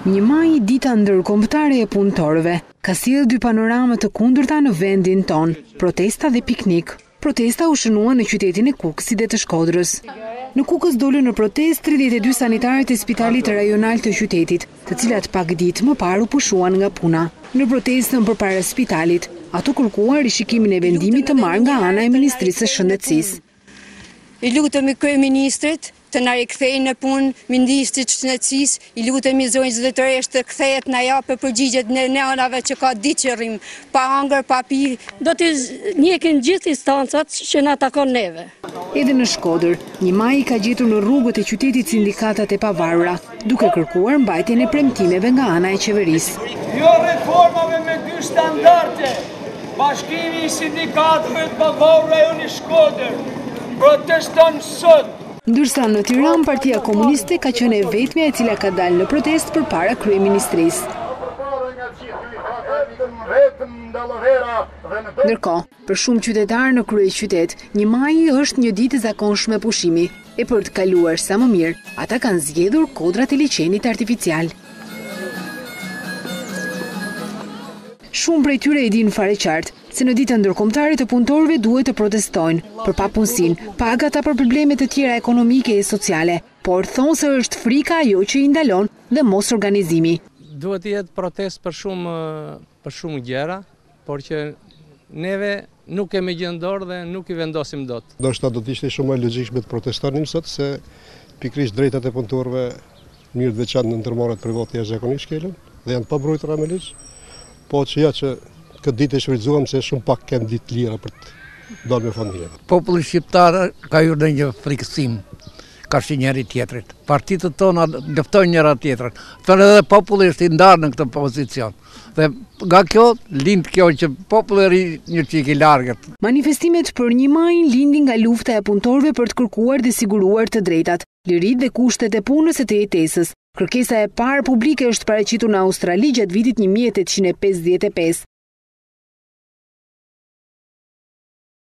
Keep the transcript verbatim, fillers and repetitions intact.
Një maj dita ndërkombëtare e punëtorëve ka sjellë dy panorama të kundërta në vendin ton, protesta dhe piknik. Protesta u shënua në qytetin e Kukësit dhe të Shkodrës. Në Kukës dolën në protestë tridhjetë e dy sanitarët e Spitalit Rajonal të qytetit, të cilat pak ditë më parë u pushuan nga puna. Në protestën përpara spitalit, ato kërkuan rishikimin e vendimit të marrë nga ana e Ministrisë së Shëndetësisë. I lutemi kryeministrit të na rikthejë në punë Ministrit të Shëndetësisë, i lutemi zonjë zyrtaresht të kthehet na japë përgjigjet në anave që ka ditë që rrim, pa hangër, pa pirë. Do të njekin gjithë instancat që na takon neve. Edhe në Shkodër, një maj ka gjetur në rrugët e qytetit sindikatat e pavarura, duke kërkuar mbajtjen e premtimeve nga ana e qeverisë. Jo reformave me dy standarde. Bashkimi i sindikatëve të pavarura në Shkodër proteston sot. Ndërsa në Tiranë, Partia Komuniste ka qenë e vetmja e cila ka dalë në protestë përpara kryeministrisë. Ndërkohë, për shumë qytetarë në kryeqytet, një maj është një ditë e zakonshme pushimi, e për të kaluar sa më mirë, ata kanë zgjedhur kodrat e liçenit artificial. Shumë prej tyre e dinë fare qartë se në ditën ndërkombëtare të punëtorëve duhet të protestojnë për papunësinë, pagat apo për probleme të tjera ekonomike e sociale, por thonë se është frika ajo që i ndalon dhe mos organizimi. Duhet të jetë protestë për shumë për shumë gjëra, por që neve nuk kemi gjë në dorë dhe nuk i vendosim dot. Ndoshta do të ishte shumë më logjikshme të protestonin sot se pikërisht drejtat e punëtorëve mirë të veçantë në ndërmarrjet private jashtëzakonisht shkelën dhe janë pa mbrojtura me ligj. Po që ja që këtë ditë e shfrytëzuam se shumë pak kanë ditë lira për të dalë me familjen. Populli shqiptar ka hyrë në një frikësim, ka shi njëri tjetrit. Partitët tona luftojnë njëra tjetrën. Thënë edhe populli është i ndarë në këtë pozicion. Dhe nga kjo lind kjo që populli ri një çik i largët. Manifestimet për një maj lindin nga lufta e punëtorëve për të kërkuar dhe siguruar të drejtat, liritë dhe kushtet e punës e të jetesës. Kërkesa e parë publike është paraqitur në Australi gjatë vitit një mijë e tetëqind e pesëdhjetë e pesë.